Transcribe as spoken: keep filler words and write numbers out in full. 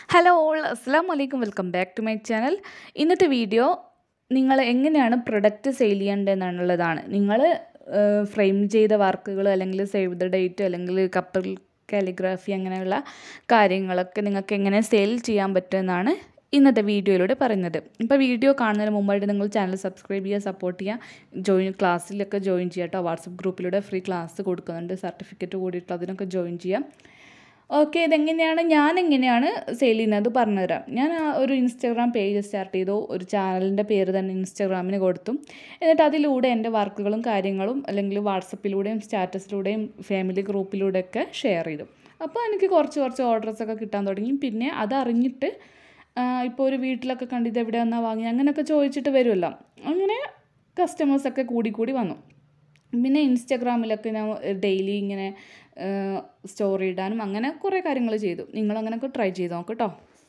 Hello all അസ്സലാമു അലൈക്കും welcome back to my channel. ഇന്നത്തെ വീഡിയോ നിങ്ങൾ എങ്ങനെയാണ് പ്രൊഡക്റ്റ് സെയിൽ ചെയ്യേണ്ടതെന്നുള്ളതാണ്. നിങ്ങൾ ഫ്രെയിം ചെയ്ത വർക്കുകൾ അല്ലെങ്കിൽ സേവ് ദ ഡേറ്റ് അല്ലെങ്കിൽ കപ്പിൾ കാലിഗ്രാഫി അങ്ങനെയുള്ള കാര്യങ്ങളൊക്കെ നിങ്ങൾക്ക് എങ്ങനെ സെയിൽ ചെയ്യാൻ പറ്റുമെന്നാണ് ഇന്നത്തെ വീഡിയോയിലൂടെ പറയുന്നത്. ഇപ്പോൾ വീഡിയോ കാണുന്നതിന് മുമ്പായിട്ട് നിങ്ങൾ ചാനൽ സബ്സ്ക്രൈബ് ചെയ്യുക, സപ്പോർട്ട് ചെയ്യുക, ജോയിൻ ക്ലാസ്സിലൊക്കെ ജോയിൻ ചെയ്യുക കേട്ടോ. വാട്സപ്പ് ഗ്രൂപ്പിലൂടെ ഫ്രീ ക്ലാസ് കൊടുക്കുന്നുണ്ട്, സർട്ടിഫിക്കറ്റ് കൂടിയിട്ട് അതിനൊക്കെ ജോയിൻ ചെയ്യാം. ഓക്കെ, ഇതെങ്ങനെയാണ് ഞാൻ എങ്ങനെയാണ് സെയിൽ ചെയ്യുന്നത് പറഞ്ഞുതരാം. ഞാൻ ഒരു ഇൻസ്റ്റാഗ്രാം പേജ് സ്റ്റാർട്ട് ചെയ്തു, ഒരു ചാനലിൻ്റെ പേര് തന്നെ ഇൻസ്റ്റാഗ്രാമിന് കൊടുത്തു. എന്നിട്ട് അതിലൂടെ എൻ്റെ വർക്കുകളും കാര്യങ്ങളും അല്ലെങ്കിൽ വാട്സപ്പിലൂടെയും സ്റ്റാറ്റസിലൂടെയും ഫാമിലി ഗ്രൂപ്പിലൂടെയൊക്കെ ഷെയർ ചെയ്തു. അപ്പോൾ എനിക്ക് കുറച്ച് കുറച്ച് ഓർഡേഴ്സൊക്കെ കിട്ടാൻ തുടങ്ങി. പിന്നെ അതറിഞ്ഞിട്ട് ഇപ്പോൾ ഒരു വീട്ടിലൊക്കെ കണ്ടിട്ട് എവിടെ വന്നാൽ വാങ്ങി അങ്ങനെയൊക്കെ ചോദിച്ചിട്ട് വരുമല്ലോ. അങ്ങനെ കസ്റ്റമേഴ്സൊക്കെ കൂടി കൂടി വന്നു. പിന്നെ ഇൻസ്റ്റാഗ്രാമിലൊക്കെ ഞാൻ ഡെയിലി ഇങ്ങനെ സ്റ്റോറി ഇടാനും അങ്ങനെ കുറേ കാര്യങ്ങൾ ചെയ്തു. നിങ്ങളങ്ങനെയൊക്കെ ട്രൈ ചെയ്ത് നോക്ക് കേട്ടോ.